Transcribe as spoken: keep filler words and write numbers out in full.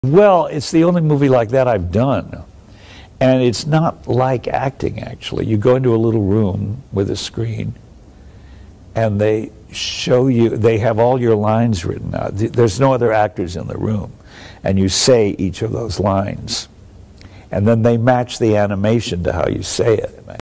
Well, it's the only movie like that I've done. And it's not like acting, actually. You go into a little room with a screen, and they show you, they have all your lines written out. There's no other actors in the room. And you say each of those lines. And then they match the animation to how you say it.